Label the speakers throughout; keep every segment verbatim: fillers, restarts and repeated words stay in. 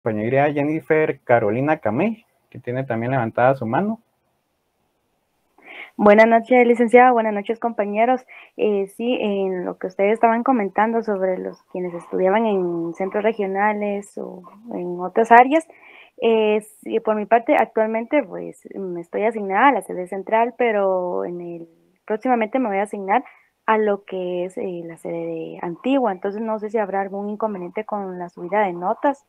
Speaker 1: compañera Jennifer Carolina Camey, que tiene también levantada su mano.
Speaker 2: Buenas noches, licenciada. Buenas noches, compañeros. Eh, sí, en lo que ustedes estaban comentando sobre los quienes estudiaban en centros regionales o en otras áreas, eh, sí, por mi parte, actualmente, pues, me estoy asignada a la sede central, pero en el próximamente me voy a asignar a lo que es eh, la sede de Antigua. Entonces, no sé si habrá algún inconveniente con la subida de notas.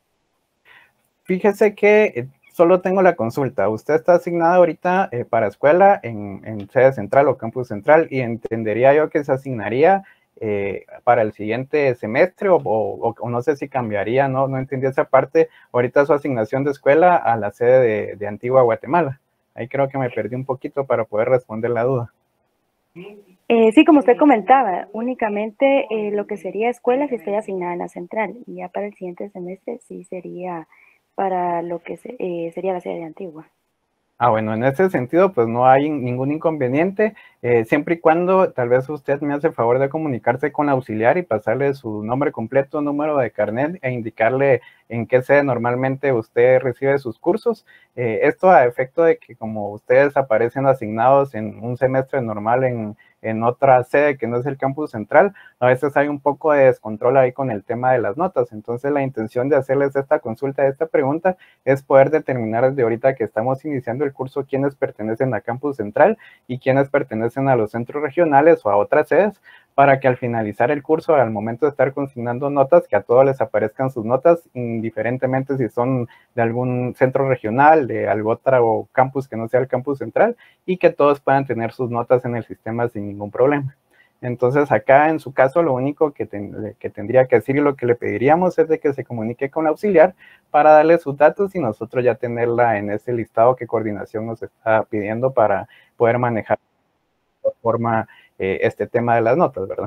Speaker 1: Fíjese que eh, solo tengo la consulta. Usted está asignada ahorita eh, para escuela en, en sede central o campus central y entendería yo que se asignaría eh, para el siguiente semestre o, o, o no sé si cambiaría, ¿no? No entendí esa parte. Ahorita su asignación de escuela a la sede de, de Antigua Guatemala. Ahí creo que me perdí un poquito para poder responder la duda.
Speaker 2: Eh, sí, como usted comentaba, únicamente eh, lo que sería escuela si estoy asignada a la central y ya para el siguiente semestre sí sería para lo que se, eh, sería la sede de Antigua.
Speaker 1: Ah, bueno, en ese sentido, pues no hay ningún inconveniente, eh, siempre y cuando tal vez usted me hace el favor de comunicarse con la auxiliar y pasarle su nombre completo, número de carnet e indicarle en qué sede normalmente usted recibe sus cursos. Eh, esto a efecto de que como ustedes aparecen asignados en un semestre normal en, en otra sede que no es el campus central, a veces hay un poco de descontrol ahí con el tema de las notas. Entonces la intención de hacerles esta consulta, esta pregunta, es poder determinar desde ahorita que estamos iniciando el curso quiénes pertenecen a campus central y quiénes pertenecen a los centros regionales o a otras sedes, para que al finalizar el curso, al momento de estar consignando notas, que a todos les aparezcan sus notas, indiferentemente si son de algún centro regional, de algún otro campus que no sea el campus central, y que todos puedan tener sus notas en el sistema sin ningún problema. Entonces acá en su caso lo único que, ten, que tendría que decir y lo que le pediríamos es de que se comunique con la auxiliar para darle sus datos y nosotros ya tenerla en ese listado que coordinación nos está pidiendo para poder manejar de forma eh, este tema de las notas, ¿verdad?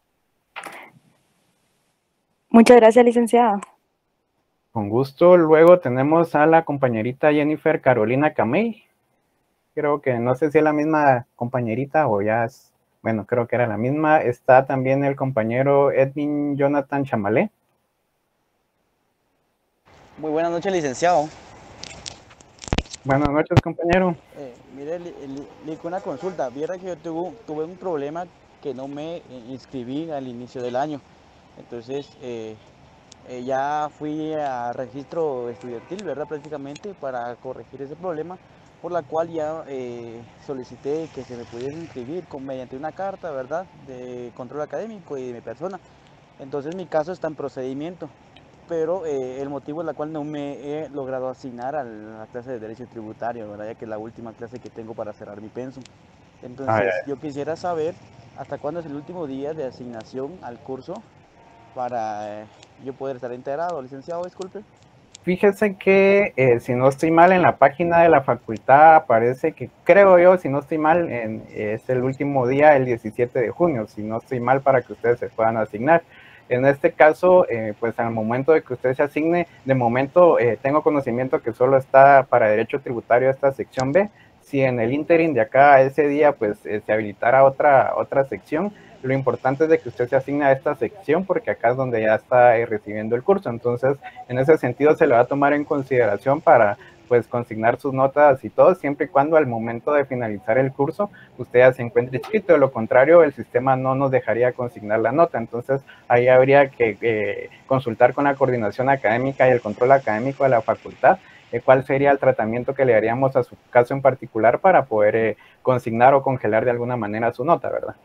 Speaker 2: Muchas gracias, licenciada.
Speaker 1: Con gusto. Luego tenemos a la compañerita Jennifer Carolina Camey. Creo que no sé si es la misma compañerita o ya es, bueno, creo que era la misma. Está también el compañero Edwin Jonathan Chamalé.
Speaker 3: Muy buenas noches, licenciado.
Speaker 1: Buenas noches, compañero.
Speaker 3: Eh, mire, le, le, le una consulta. Viera que yo tuve, tuve un problema que no me inscribí al inicio del año. Entonces, eh, eh, ya fui a registro estudiantil, ¿verdad? Prácticamente para corregir ese problema, por la cual ya eh, solicité que se me pudiese inscribir con, mediante una carta, ¿verdad? De control académico y de mi persona. Entonces, mi caso está en procedimiento. Pero eh, el motivo es la cual no me he logrado asignar a la clase de Derecho Tributario, ¿verdad? Ya que es la última clase que tengo para cerrar mi pensum.
Speaker 1: Ay,
Speaker 3: Entonces, yo quisiera saber hasta cuándo es el último día de asignación al curso para eh, yo poder estar integrado. Licenciado, disculpe.
Speaker 1: fíjese que eh, si no estoy mal en la página de la facultad aparece que creo yo, si no estoy mal, en, es el último día, el diecisiete de junio, si no estoy mal, para que ustedes se puedan asignar. En este caso, eh, pues al momento de que usted se asigne, de momento eh, tengo conocimiento que solo está para derecho tributario esta sección B. Si en el ínterin de acá a ese día pues eh, se habilitara otra, otra sección, lo importante es de que usted se asigne a esta sección porque acá es donde ya está eh, recibiendo el curso. Entonces, en ese sentido se le va a tomar en consideración para pues consignar sus notas y todo, siempre y cuando al momento de finalizar el curso usted ya se encuentre inscrito. De lo contrario, el sistema no nos dejaría consignar la nota. Entonces, ahí habría que eh, consultar con la coordinación académica y el control académico de la facultad eh, cuál sería el tratamiento que le haríamos a su caso en particular para poder eh, consignar o congelar de alguna manera su nota, ¿verdad?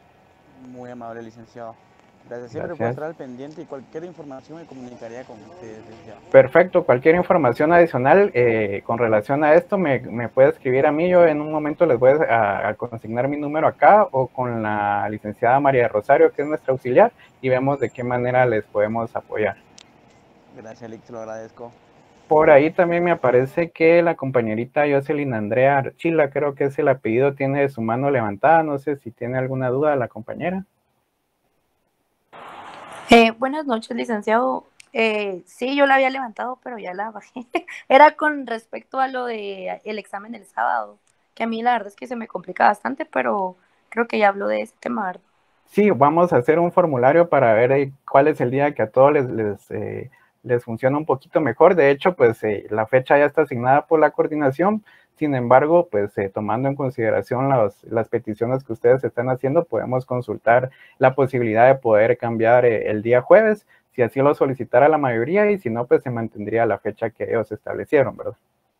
Speaker 3: Muy amable, licenciado. Gracias. Siempre puedo
Speaker 1: Gracias.
Speaker 3: estar al pendiente y cualquier información me comunicaría con ustedes, licenciado.
Speaker 1: Perfecto, cualquier información adicional eh, con relación a esto me, me, puede escribir a mí. Yo en un momento les voy a, a consignar mi número acá o con la licenciada María Rosario, que es nuestra auxiliar, y vemos de qué manera les podemos apoyar.
Speaker 3: Gracias, Lick, te lo agradezco.
Speaker 1: Por ahí también me aparece que la compañerita Jocelyn Andrea Archila, creo que es el apellido, tiene su mano levantada. No sé si tiene alguna duda la compañera.
Speaker 4: Eh, buenas noches, licenciado. Eh, sí, yo la había levantado, pero ya la bajé. Era con respecto a lo de el examen del sábado, que a mí la verdad es que se me complica bastante, pero creo que ya hablo de ese tema, ¿verdad?
Speaker 1: Sí, vamos a hacer un formulario para ver eh, cuál es el día que a todos les, les eh, les funciona un poquito mejor. De hecho, pues eh, la fecha ya está asignada por la coordinación. Sin embargo, pues eh, tomando en consideración las, las peticiones que ustedes están haciendo, podemos consultar la posibilidad de poder cambiar eh, el día jueves, si así lo solicitara la mayoría, y si no, pues se mantendría la fecha que ellos establecieron, ¿verdad?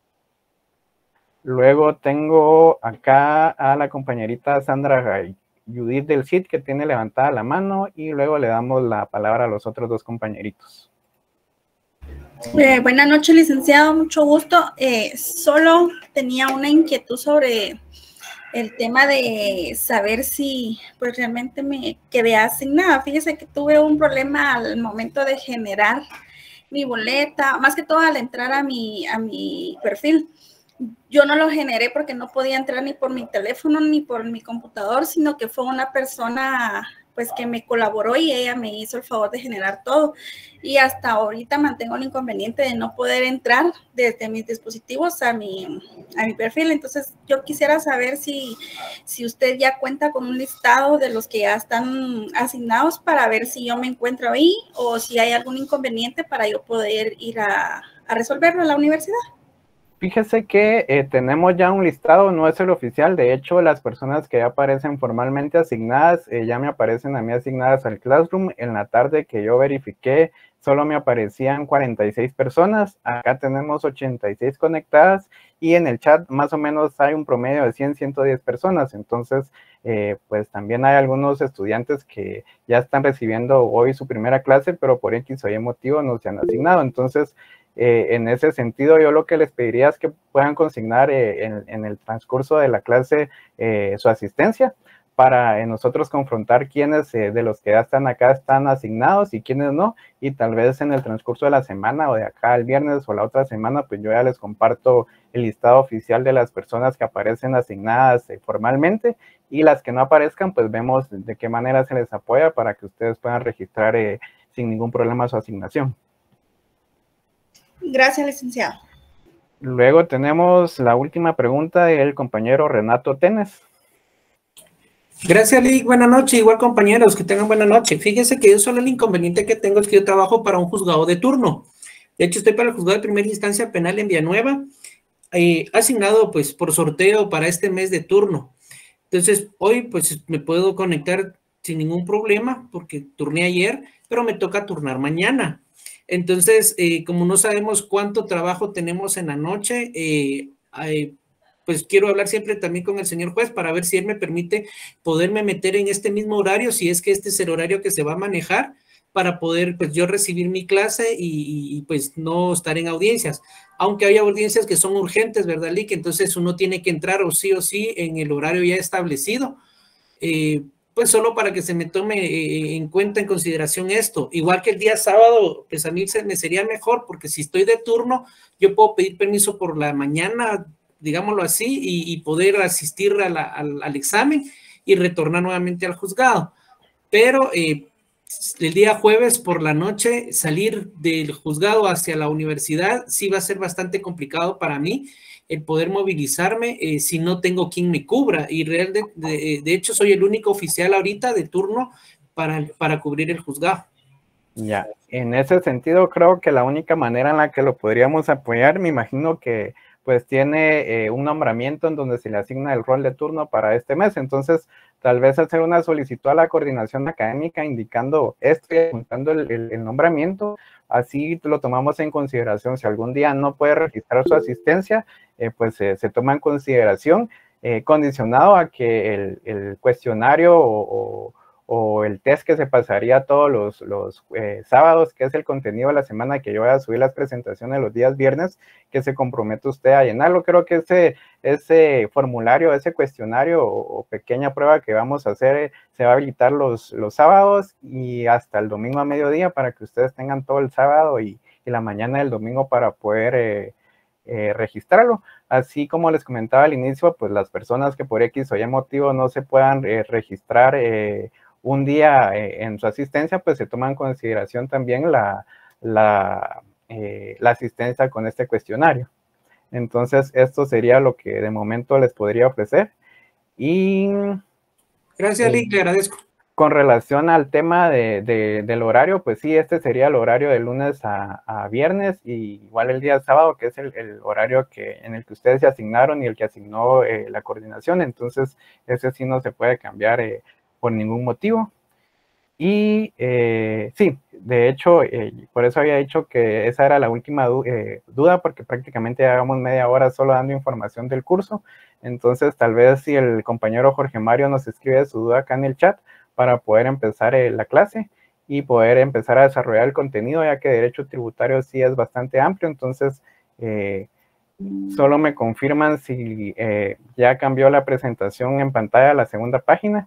Speaker 1: Luego tengo acá a la compañerita Sandra Judith del C I D, que tiene levantada la mano, y luego le damos la palabra a los otros dos compañeritos.
Speaker 5: Eh, buenas noches, licenciado, mucho gusto. Eh, solo tenía una inquietud sobre el tema de saber si pues realmente me quedé asignada. Fíjese que tuve un problema al momento de generar mi boleta, más que todo al entrar a mi, a mi perfil. Yo no lo generé porque no podía entrar ni por mi teléfono ni por mi computador, sino que fue una persona pues que me colaboró y ella me hizo el favor de generar todo. Y hasta ahorita mantengo el inconveniente de no poder entrar desde mis dispositivos a mi, a mi perfil. Entonces yo quisiera saber si, si usted ya cuenta con un listado de los que ya están asignados para ver si yo me encuentro ahí o si hay algún inconveniente para yo poder ir a, a resolverlo en la universidad.
Speaker 1: Fíjese que eh, tenemos ya un listado, no es el oficial. De hecho, las personas que ya aparecen formalmente asignadas, eh, ya me aparecen a mí asignadas al Classroom. En la tarde que yo verifiqué, solo me aparecían cuarenta y seis personas. Acá tenemos ochenta y seis conectadas, y en el chat más o menos hay un promedio de cien, ciento diez personas. Entonces, eh, pues también hay algunos estudiantes que ya están recibiendo hoy su primera clase, pero por X o Y motivo no se han asignado. Entonces, Eh, en ese sentido, yo lo que les pediría es que puedan consignar eh, en, en el transcurso de la clase eh, su asistencia, para eh, nosotros confrontar quiénes eh, de los que ya están acá están asignados y quiénes no, y tal vez en el transcurso de la semana o de acá al viernes o la otra semana, pues yo ya les comparto el listado oficial de las personas que aparecen asignadas eh, formalmente, y las que no aparezcan, pues vemos de qué manera se les apoya para que ustedes puedan registrar eh, sin ningún problema su asignación.
Speaker 5: Gracias, licenciado.
Speaker 1: Luego tenemos la última pregunta del compañero Renato Tenes.
Speaker 6: Gracias, Lick. Buenas noches. Igual, compañeros, que tengan buena noche. Fíjese que yo solo el inconveniente que tengo es que yo trabajo para un juzgado de turno. De hecho, estoy para el juzgado de primera instancia penal en Villanueva, eh, asignado pues por sorteo para este mes de turno. Entonces, hoy pues me puedo conectar sin ningún problema porque turné ayer, pero me toca turnar mañana. Entonces, eh, como no sabemos cuánto trabajo tenemos en la noche, eh, eh, pues quiero hablar siempre también con el señor juez para ver si él me permite poderme meter en este mismo horario, si es que este es el horario que se va a manejar, para poder pues yo recibir mi clase y, y pues no estar en audiencias. Aunque hay audiencias que son urgentes, ¿verdad, Lick? Entonces uno tiene que entrar o sí o sí en el horario ya establecido. Eh, pues solo para que se me tome eh, en cuenta, en consideración esto. Igual que el día sábado, pues a mí se me sería mejor, porque si estoy de turno, yo puedo pedir permiso por la mañana, digámoslo así, y, y poder asistir a la, al, al examen y retornar nuevamente al juzgado. Pero eh, el día jueves por la noche, salir del juzgado hacia la universidad, sí va a ser bastante complicado para mí, el poder movilizarme eh, si no tengo quien me cubra, y real de, de, de hecho soy el único oficial ahorita de turno para, para cubrir el juzgado.
Speaker 1: Ya, en ese sentido creo que la única manera en la que lo podríamos apoyar, me imagino que pues tiene eh, un nombramiento en donde se le asigna el rol de turno para este mes. Entonces tal vez hacer una solicitud a la coordinación académica indicando esto y apuntando el, el, el nombramiento. Así lo tomamos en consideración. Si algún día no puede registrar su asistencia, eh, pues eh, se toma en consideración, eh, condicionado a que el, el cuestionario o, o, o el test que se pasaría todos los, los eh, sábados, que es el contenido de la semana, que yo voy a subir las presentaciones los días viernes, que se compromete usted a llenarlo. Creo que ese, ese formulario, ese cuestionario o, o pequeña prueba que vamos a hacer, eh, se va a habilitar los, los sábados y hasta el domingo a mediodía, para que ustedes tengan todo el sábado y, y la mañana del domingo para poder eh, eh, registrarlo. Así como les comentaba al inicio, pues las personas que por X o Y motivo no se puedan eh, registrar eh, un día eh, en su asistencia, pues se toma en consideración también la, la, eh, la asistencia con este cuestionario. Entonces, esto sería lo que de momento les podría ofrecer. Y
Speaker 6: gracias, eh, Lick, le agradezco.
Speaker 1: Con relación al tema de, de, del horario, pues sí, este sería el horario de lunes a, a viernes, y igual el día sábado, que es el, el horario que, en el que ustedes se asignaron y el que asignó eh, la coordinación. Entonces, ese sí no se puede cambiar eh, por ningún motivo. Y eh, sí, de hecho, eh, por eso había dicho que esa era la última du eh, duda, porque prácticamente llevamos media hora solo dando información del curso. Entonces, tal vez si el compañero Jorge Mario nos escribe su duda acá en el chat para poder empezar eh, la clase y poder empezar a desarrollar el contenido, ya que derecho tributario sí es bastante amplio. Entonces, eh, solo me confirman si eh, ya cambió la presentación en pantalla a la segunda página.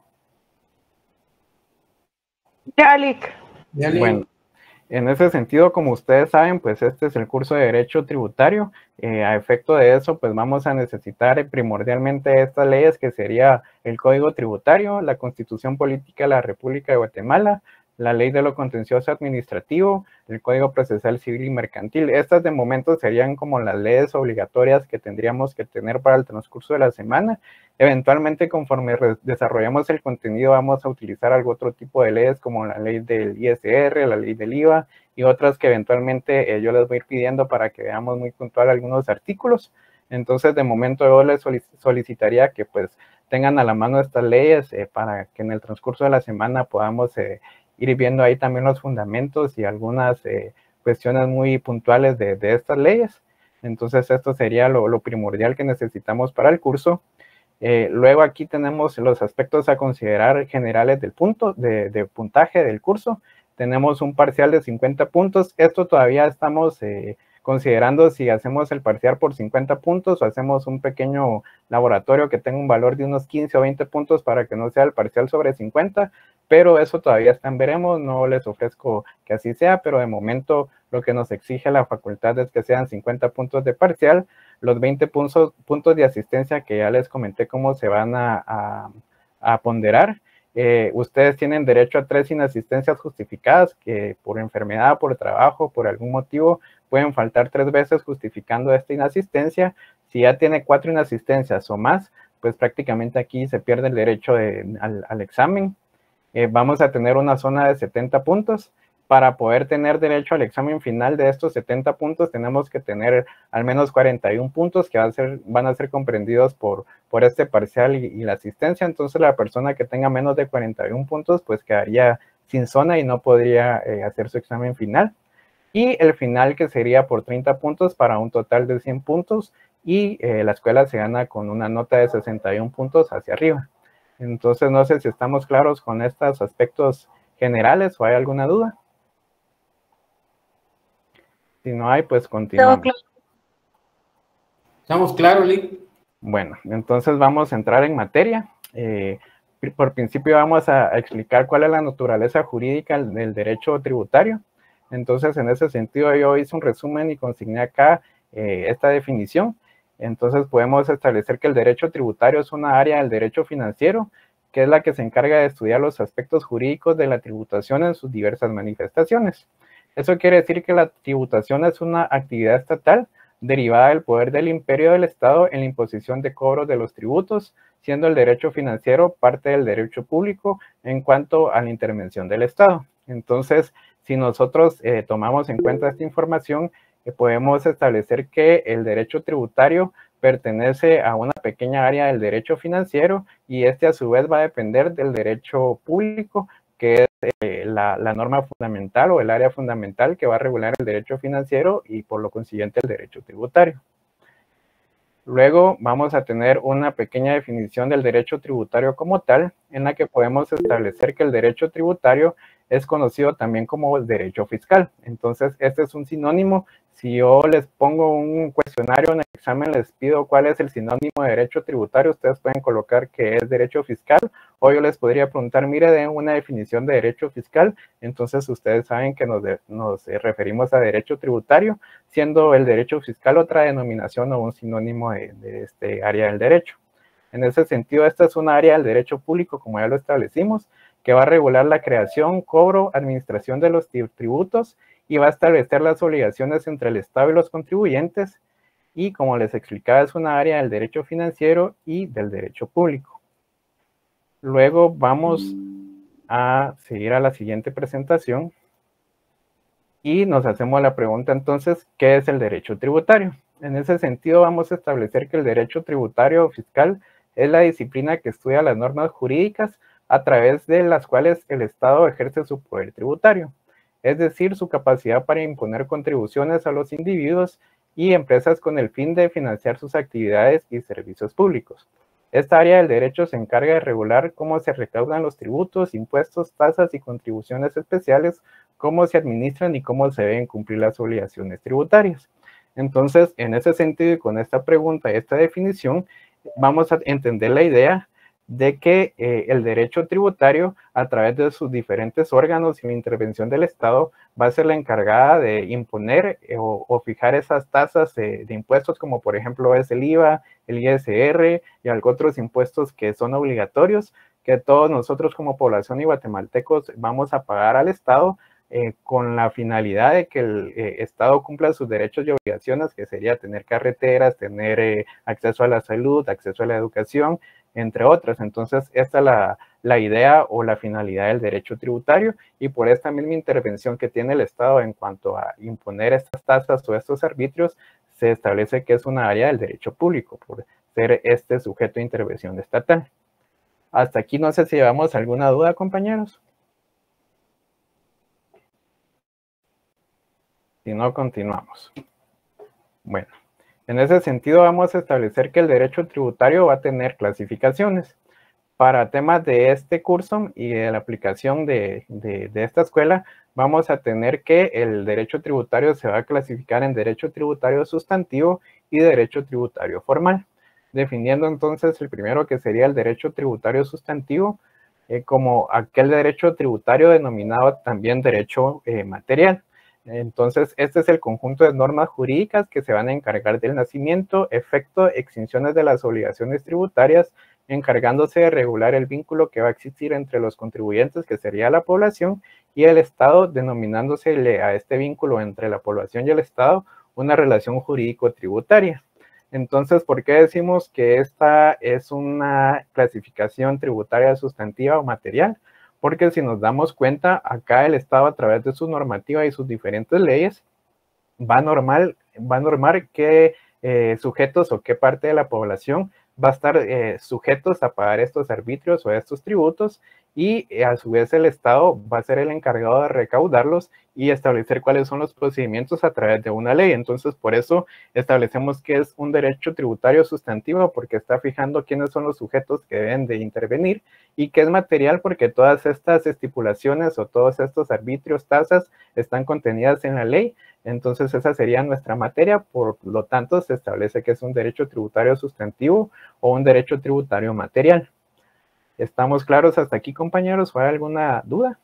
Speaker 7: Ya, Lick.
Speaker 1: Bueno, en ese sentido, como ustedes saben, pues este es el curso de Derecho Tributario. Eh, a efecto de eso, pues vamos a necesitar primordialmente estas leyes, que sería el Código Tributario, la Constitución Política de la República de Guatemala, la Ley de lo Contencioso Administrativo, el Código Procesal Civil y Mercantil. Estas de momento serían como las leyes obligatorias que tendríamos que tener para el transcurso de la semana. Eventualmente, conforme desarrollamos el contenido, vamos a utilizar algún otro tipo de leyes, como la ley del I S R, la ley del I V A, y otras que eventualmente eh, yo les voy a ir pidiendo para que veamos muy puntual algunos artículos. Entonces, de momento yo les solicitaría que pues tengan a la mano estas leyes eh, para que en el transcurso de la semana podamos eh, ir viendo ahí también los fundamentos y algunas eh, cuestiones muy puntuales de, de estas leyes. Entonces, esto sería lo, lo primordial que necesitamos para el curso. Eh, luego aquí tenemos los aspectos a considerar generales del punto, de, de puntaje del curso. Tenemos un parcial de cincuenta puntos. Esto todavía estamos eh, considerando si hacemos el parcial por cincuenta puntos o hacemos un pequeño laboratorio que tenga un valor de unos quince o veinte puntos para que no sea el parcial sobre cincuenta, pero eso todavía está en veremos. No les ofrezco que así sea, pero de momento lo que nos exige la facultad es que sean cincuenta puntos de parcial, los veinte puntos, puntos de asistencia que ya les comenté cómo se van a, a, a ponderar. Eh, ustedes tienen derecho a tres inasistencias justificadas, que por enfermedad, por trabajo, por algún motivo, pueden faltar tres veces justificando esta inasistencia. Si ya tiene cuatro inasistencias o más, pues prácticamente aquí se pierde el derecho de, al, al examen. Eh, vamos a tener una zona de setenta puntos. Para poder tener derecho al examen final de estos setenta puntos, tenemos que tener al menos cuarenta y uno puntos que van a ser, van a ser comprendidos por, por este parcial y, y la asistencia. Entonces, la persona que tenga menos de cuarenta y uno puntos, pues quedaría sin zona y no podría eh, hacer su examen final. Y el final, que sería por treinta puntos para un total de cien puntos, y eh, la escuela se gana con una nota de sesenta y uno puntos hacia arriba. Entonces, no sé si estamos claros con estos aspectos generales o hay alguna duda. Si no hay, pues continuamos.
Speaker 7: Claro.
Speaker 6: Estamos claros, Lick.
Speaker 1: Bueno, entonces vamos a entrar en materia. Eh, por principio vamos a, a explicar cuál es la naturaleza jurídica del, del derecho tributario. Entonces, en ese sentido, yo hice un resumen y consigné acá eh, esta definición. Entonces, podemos establecer que el derecho tributario es una área del derecho financiero, que es la que se encarga de estudiar los aspectos jurídicos de la tributación en sus diversas manifestaciones. Eso quiere decir que la tributación es una actividad estatal derivada del poder del imperio del Estado en la imposición de cobros de los tributos, siendo el derecho financiero parte del derecho público en cuanto a la intervención del Estado. Entonces, si nosotros eh, tomamos en cuenta esta información, eh, podemos establecer que el derecho tributario pertenece a una pequeña área del derecho financiero, y este a su vez va a depender del derecho público, que es eh, la, la norma fundamental o el área fundamental que va a regular el derecho financiero y por lo consiguiente el derecho tributario. Luego vamos a tener una pequeña definición del derecho tributario como tal, en la que podemos establecer que el derecho tributario es conocido también como el derecho fiscal. Entonces, este es un sinónimo. Si yo les pongo un cuestionario en el examen, les pido cuál es el sinónimo de derecho tributario, ustedes pueden colocar que es derecho fiscal, o yo les podría preguntar, mire, den una definición de derecho fiscal. Entonces, ustedes saben que nos, de, nos referimos a derecho tributario, siendo el derecho fiscal otra denominación o un sinónimo de, de este área del derecho. En ese sentido, esta es una área del derecho público, como ya lo establecimos, que va a regular la creación, cobro, administración de los tributos, y va a establecer las obligaciones entre el Estado y los contribuyentes, y como les explicaba, es una área del derecho financiero y del derecho público. Luego vamos a seguir a la siguiente presentación y nos hacemos la pregunta entonces, ¿qué es el derecho tributario? En ese sentido vamos a establecer que el derecho tributario fiscal es la disciplina que estudia las normas jurídicas a través de las cuales el Estado ejerce su poder tributario, es decir, su capacidad para imponer contribuciones a los individuos y empresas con el fin de financiar sus actividades y servicios públicos. Esta área del derecho se encarga de regular cómo se recaudan los tributos, impuestos, tasas y contribuciones especiales, cómo se administran y cómo se deben cumplir las obligaciones tributarias. Entonces, en ese sentido y con esta pregunta y esta definición, vamos a entender la idea de que eh, el derecho tributario, a través de sus diferentes órganos y la intervención del Estado, va a ser la encargada de imponer eh, o, o fijar esas tasas eh, de impuestos, como por ejemplo es el I V A, el I S R y algunos otros impuestos que son obligatorios, que todos nosotros como población y guatemaltecos vamos a pagar al Estado, eh, con la finalidad de que el eh, Estado cumpla sus derechos y obligaciones, que sería tener carreteras, tener eh, acceso a la salud, acceso a la educación, entre otras. Entonces, esta es la, la idea o la finalidad del derecho tributario, y por esta misma intervención que tiene el Estado en cuanto a imponer estas tasas o estos arbitrios, se establece que es una área del derecho público, por ser este sujeto de intervención estatal. Hasta aquí no sé si llevamos alguna duda, compañeros. Si no, continuamos. Bueno. En ese sentido, vamos a establecer que el derecho tributario va a tener clasificaciones. Para temas de este curso y de la aplicación de, de, de esta escuela, vamos a tener que el derecho tributario se va a clasificar en derecho tributario sustantivo y derecho tributario formal. Definiendo entonces el primero, que sería el derecho tributario sustantivo, eh, como aquel derecho tributario denominado también derecho eh, material. Entonces, este es el conjunto de normas jurídicas que se van a encargar del nacimiento, efecto, extinciones de las obligaciones tributarias, encargándose de regular el vínculo que va a existir entre los contribuyentes, que sería la población, y el Estado, denominándose a este vínculo entre la población y el Estado una relación jurídico-tributaria. Entonces, ¿por qué decimos que esta es una clasificación tributaria sustantiva o material? Porque si nos damos cuenta, acá el Estado, a través de su normativa y sus diferentes leyes, va a, normal, va a normar qué eh, sujetos o qué parte de la población va a estar eh, sujetos a pagar estos arbitrios o estos tributos, y eh, a su vez el Estado va a ser el encargado de recaudarlos y establecer cuáles son los procedimientos a través de una ley. Entonces, por eso establecemos que es un derecho tributario sustantivo, porque está fijando quiénes son los sujetos que deben de intervenir, y que es material porque todas estas estipulaciones o todos estos arbitrios, tasas, están contenidas en la ley. Entonces, esa sería nuestra materia, por lo tanto, se establece que es un derecho tributario sustantivo o un derecho tributario material. ¿Estamos claros hasta aquí, compañeros? ¿O hay alguna duda?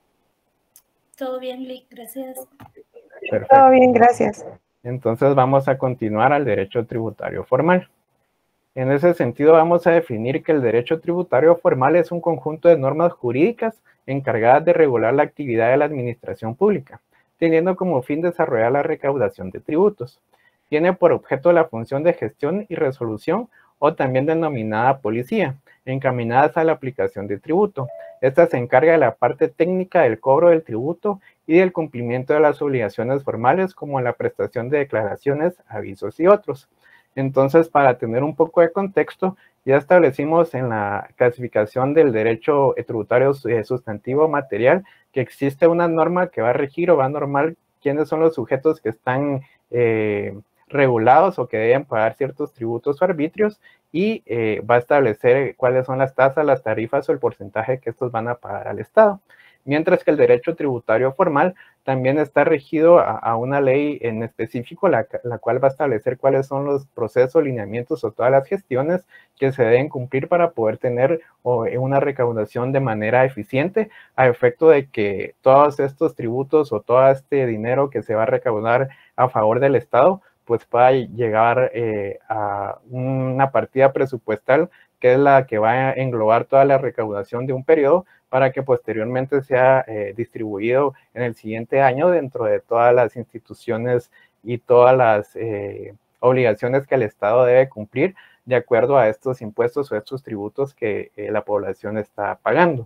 Speaker 5: Todo bien, Lick, gracias.
Speaker 1: Perfecto.
Speaker 4: Todo bien, gracias.
Speaker 1: Entonces, vamos a continuar al derecho tributario formal. En ese sentido, vamos a definir que el derecho tributario formal es un conjunto de normas jurídicas encargadas de regular la actividad de la administración pública, teniendo como fin desarrollar la recaudación de tributos. Tiene por objeto la función de gestión y resolución, o también denominada policía, encaminadas a la aplicación de tributo. Esta se encarga de la parte técnica del cobro del tributo y del cumplimiento de las obligaciones formales, como la prestación de declaraciones, avisos y otros. Entonces, para tener un poco de contexto, ya establecimos en la clasificación del derecho tributario sustantivo material que existe una norma que va a regir o va a normar quiénes son los sujetos que están eh, regulados o que deben pagar ciertos tributos o arbitrios, y eh, va a establecer cuáles son las tasas, las tarifas o el porcentaje que estos van a pagar al Estado. Mientras que el derecho tributario formal también está regido a, a una ley en específico, la, la cual va a establecer cuáles son los procesos, lineamientos o todas las gestiones que se deben cumplir para poder tener o, una recaudación de manera eficiente, a efecto de que todos estos tributos o todo este dinero que se va a recaudar a favor del Estado, pues pueda llegar eh, a una partida presupuestal que es la que va a englobar toda la recaudación de un periodo, para que posteriormente sea eh, distribuido en el siguiente año dentro de todas las instituciones y todas las eh, obligaciones que el Estado debe cumplir de acuerdo a estos impuestos o estos tributos que eh, la población está pagando.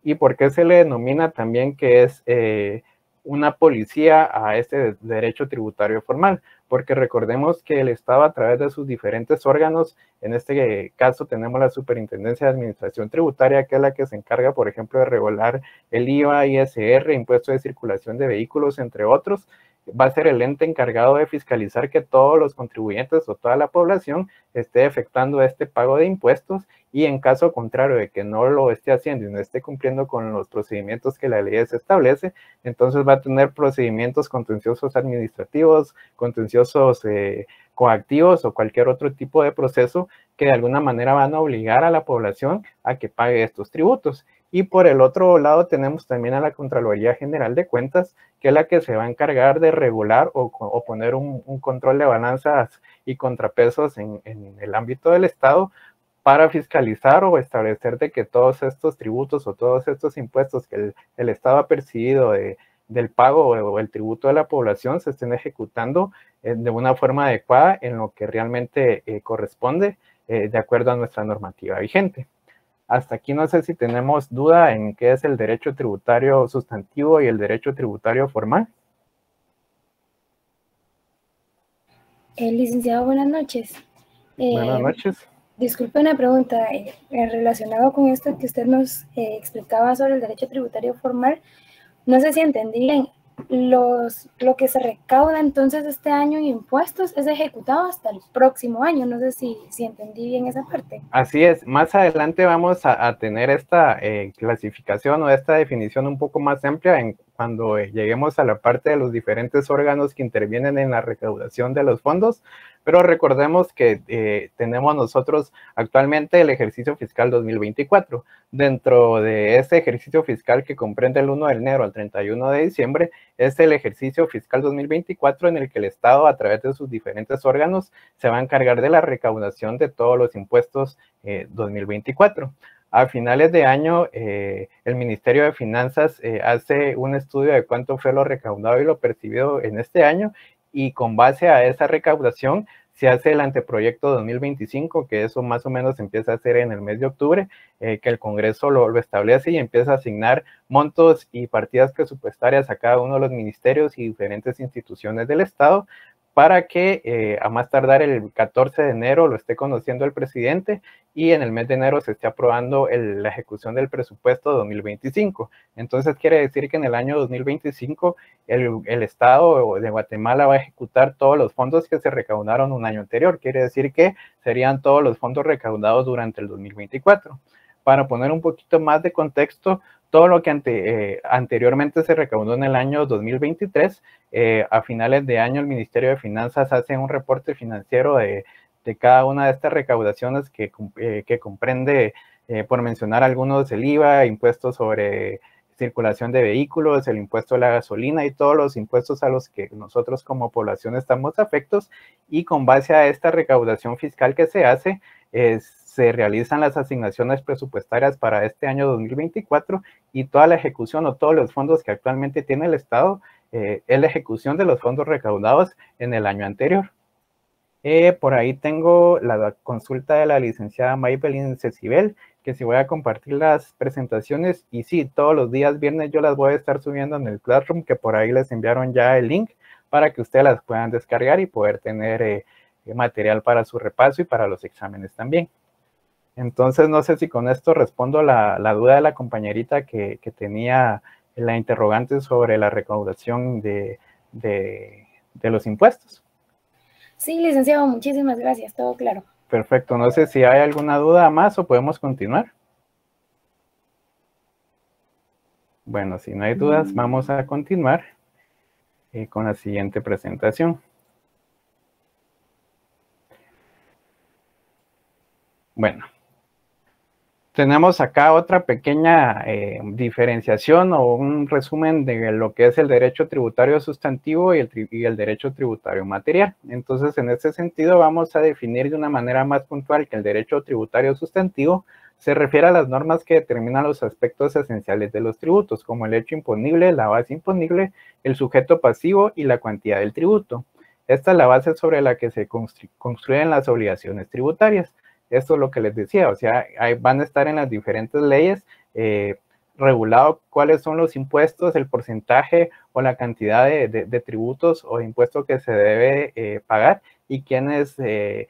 Speaker 1: ¿Y por qué se le denomina también que es eh, una policía a este derecho tributario formal? Porque recordemos que el Estado, a través de sus diferentes órganos, en este caso tenemos la Superintendencia de Administración Tributaria, que es la que se encarga, por ejemplo, de regular el I V A, I S R, impuesto de circulación de vehículos, entre otros, va a ser el ente encargado de fiscalizar que todos los contribuyentes o toda la población esté efectuando este pago de impuestos, y en caso contrario de que no lo esté haciendo y no esté cumpliendo con los procedimientos que la ley establece, entonces va a tener procedimientos contenciosos administrativos, contenciosos eh, coactivos o cualquier otro tipo de proceso que de alguna manera van a obligar a la población a que pague estos tributos. Y por el otro lado tenemos también a la Contraloría General de Cuentas, que es la que se va a encargar de regular o, o poner un, un control de balanzas y contrapesos en, en el ámbito del Estado, para fiscalizar o establecer de que todos estos tributos o todos estos impuestos que el, el Estado ha percibido de, del pago o el tributo de la población se estén ejecutando eh, de una forma adecuada en lo que realmente eh, corresponde eh, de acuerdo a nuestra normativa vigente. Hasta aquí no sé si tenemos duda en qué es el derecho tributario sustantivo y el derecho tributario formal.
Speaker 7: Eh, licenciado, buenas noches. Eh,
Speaker 1: buenas noches.
Speaker 7: Disculpe una pregunta, eh, relacionado con esto que usted nos eh, explicaba sobre el derecho tributario formal. No sé si entendí bien, los, lo que se recauda entonces este año en impuestos es ejecutado hasta el próximo año. No sé si, si entendí bien esa parte.
Speaker 1: Así es, más adelante vamos a, a tener esta eh, clasificación o esta definición un poco más amplia en cuando eh, lleguemos a la parte de los diferentes órganos que intervienen en la recaudación de los fondos. Pero recordemos que eh, tenemos nosotros actualmente el ejercicio fiscal dos mil veinticuatro. Dentro de ese ejercicio fiscal que comprende el primero de enero al treinta y uno de diciembre, es el ejercicio fiscal dos mil veinticuatro en el que el Estado, a través de sus diferentes órganos, se va a encargar de la recaudación de todos los impuestos eh, dos mil veinticuatro. A finales de año, eh, el Ministerio de Finanzas eh, hace un estudio de cuánto fue lo recaudado y lo percibido en este año, y con base a esa recaudación se hace el anteproyecto dos mil veinticinco, que eso más o menos empieza a hacer en el mes de octubre, eh, que el Congreso lo, lo establece y empieza a asignar montos y partidas presupuestarias a cada uno de los ministerios y diferentes instituciones del Estado, para que eh, a más tardar el catorce de enero lo esté conociendo el presidente y en el mes de enero se esté aprobando el, la ejecución del presupuesto dos mil veinticinco. Entonces quiere decir que en el año dos mil veinticinco el, el Estado de Guatemala va a ejecutar todos los fondos que se recaudaron un año anterior. Quiere decir que serían todos los fondos recaudados durante el dos mil veinticuatro. Para poner un poquito más de contexto, todo lo que ante, eh, anteriormente se recaudó en el año dos mil veintitrés, eh, a finales de año el Ministerio de Finanzas hace un reporte financiero de, de cada una de estas recaudaciones que, eh, que comprende, eh, por mencionar algunos, el I V A, impuestos sobre circulación de vehículos, el impuesto a la gasolina y todos los impuestos a los que nosotros como población estamos afectos, y con base a esta recaudación fiscal que se hace, es se realizan las asignaciones presupuestarias para este año dos mil veinticuatro, y toda la ejecución o todos los fondos que actualmente tiene el Estado eh, es la ejecución de los fondos recaudados en el año anterior. Eh, por ahí tengo la consulta de la licenciada Maybelline Cecibel, que si voy a compartir las presentaciones, y sí, todos los días viernes yo las voy a estar subiendo en el Classroom, que por ahí les enviaron ya el link para que ustedes las puedan descargar y poder tener eh, material para su repaso y para los exámenes también. Entonces, no sé si con esto respondo la, la duda de la compañerita que, que tenía la interrogante sobre la recaudación de, de, de los impuestos.
Speaker 7: Sí, licenciado, muchísimas gracias, todo claro.
Speaker 1: Perfecto, no sé si hay alguna duda más o podemos continuar. Bueno, si no hay dudas, vamos a continuar eh, con la siguiente presentación. Bueno. Tenemos acá otra pequeña eh, diferenciación o un resumen de lo que es el derecho tributario sustantivo y el, y el derecho tributario material. Entonces, en este sentido, vamos a definir de una manera más puntual que el derecho tributario sustantivo se refiere a las normas que determinan los aspectos esenciales de los tributos, como el hecho imponible, la base imponible, el sujeto pasivo y la cuantía del tributo. Esta es la base sobre la que se constru- construyen las obligaciones tributarias. Esto es lo que les decía, o sea, ahí van a estar en las diferentes leyes eh, regulado cuáles son los impuestos, el porcentaje o la cantidad de, de, de tributos o impuestos que se debe eh, pagar y quiénes eh,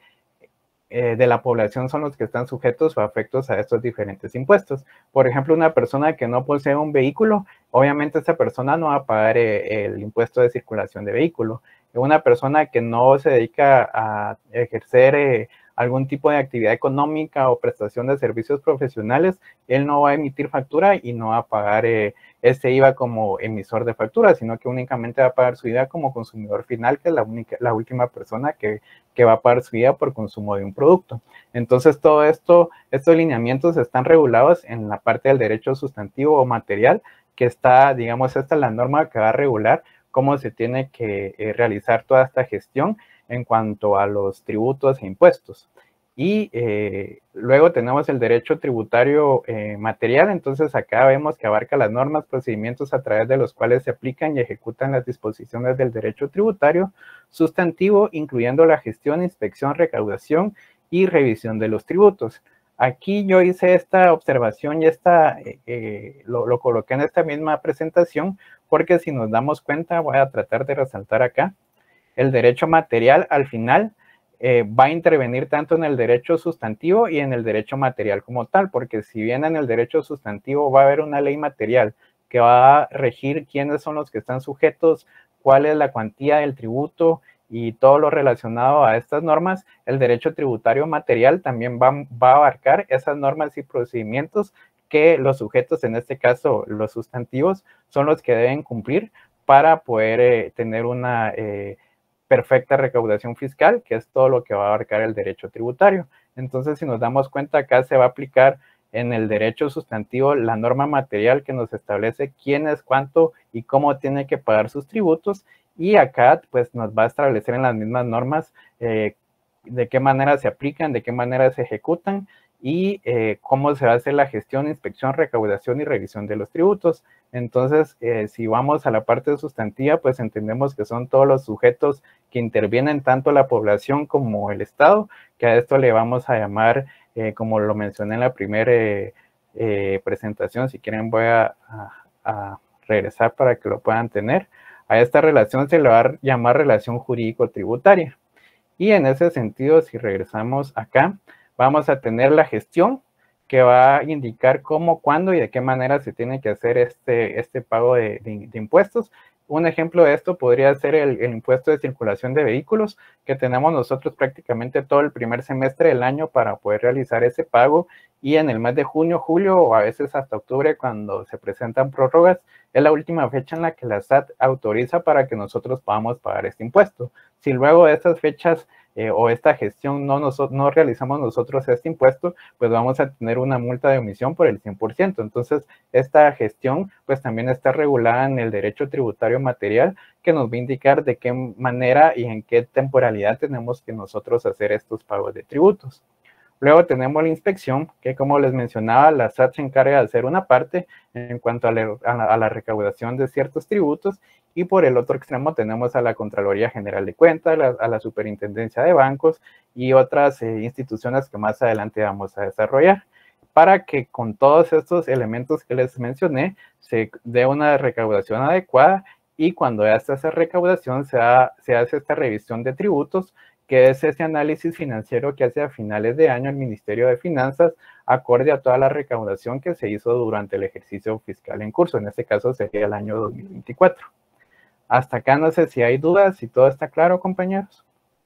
Speaker 1: eh, de la población son los que están sujetos o afectos a estos diferentes impuestos. Por ejemplo, una persona que no posee un vehículo, obviamente esa persona no va a pagar eh, el impuesto de circulación de vehículo. Una persona que no se dedica a ejercer eh, algún tipo de actividad económica o prestación de servicios profesionales, él no va a emitir factura y no va a pagar eh, este I V A como emisor de factura, sino que únicamente va a pagar su I V A como consumidor final, que es la, única, la última persona que, que va a pagar su I V A por consumo de un producto. Entonces, todo esto, estos lineamientos están regulados en la parte del derecho sustantivo o material, que está, digamos, esta es la norma que va a regular cómo se tiene que eh, realizar toda esta gestión en cuanto a los tributos e impuestos. Y eh, luego tenemos el derecho tributario eh, material. Entonces acá vemos que abarca las normas, procedimientos a través de los cuales se aplican y ejecutan las disposiciones del derecho tributario sustantivo, incluyendo la gestión, inspección, recaudación y revisión de los tributos. Aquí yo hice esta observación y esta, eh, eh, lo, lo coloqué en esta misma presentación, porque si nos damos cuenta, voy a tratar de resaltar acá, el derecho material al final eh, va a intervenir tanto en el derecho sustantivo y en el derecho material como tal, porque si bien en el derecho sustantivo va a haber una ley material que va a regir quiénes son los que están sujetos, cuál es la cuantía del tributo y todo lo relacionado a estas normas, el derecho tributario material también va, va a abarcar esas normas y procedimientos que los sujetos, en este caso los sustantivos, son los que deben cumplir para poder eh, tener una eh, perfecta recaudación fiscal, que es todo lo que va a abarcar el derecho tributario. Entonces, si nos damos cuenta, acá se va a aplicar en el derecho sustantivo la norma material que nos establece quién es, cuánto y cómo tiene que pagar sus tributos, y acá pues nos va a establecer en las mismas normas eh, de qué manera se aplican, de qué manera se ejecutan y eh, cómo se va a hacer la gestión, inspección, recaudación y revisión de los tributos. Entonces, eh, si vamos a la parte sustantiva, pues entendemos que son todos los sujetos que intervienen, tanto la población como el Estado, que a esto le vamos a llamar, eh, como lo mencioné en la primera eh, eh, presentación, si quieren voy a, a, a regresar para que lo puedan tener. A esta relación se le va a llamar relación jurídico-tributaria. Y en ese sentido, si regresamos acá, vamos a tener la gestión que va a indicar cómo, cuándo y de qué manera se tiene que hacer este, este pago de, de, de impuestos. Un ejemplo de esto podría ser el, el impuesto de circulación de vehículos, que tenemos nosotros prácticamente todo el primer semestre del año para poder realizar ese pago, y en el mes de junio, julio o a veces hasta octubre, cuando se presentan prórrogas, es la última fecha en la que la S A T autoriza para que nosotros podamos pagar este impuesto. Si luego de estas fechas eh, o esta gestión no, nos, no realizamos nosotros este impuesto, pues vamos a tener una multa de omisión por el cien por ciento. Entonces, esta gestión pues también está regulada en el derecho tributario material, que nos va a indicar de qué manera y en qué temporalidad tenemos que nosotros hacer estos pagos de tributos. Luego tenemos la inspección, que como les mencionaba, la S A T se encarga de hacer una parte en cuanto a la, a la, a la recaudación de ciertos tributos, y por el otro extremo tenemos a la Contraloría General de Cuentas, la, a la Superintendencia de Bancos y otras eh, instituciones que más adelante vamos a desarrollar, para que con todos estos elementos que les mencioné se dé una recaudación adecuada, y cuando ya está esa recaudación se, ha, se hace esta revisión de tributos, que es ese análisis financiero que hace a finales de año el Ministerio de Finanzas, acorde a toda la recaudación que se hizo durante el ejercicio fiscal en curso. En este caso sería el año dos mil veinticuatro. Hasta acá no sé si hay dudas, si todo está claro, compañeros.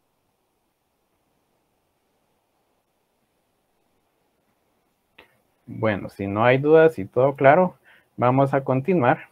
Speaker 1: Bueno, si no hay dudas y todo claro, vamos a continuar.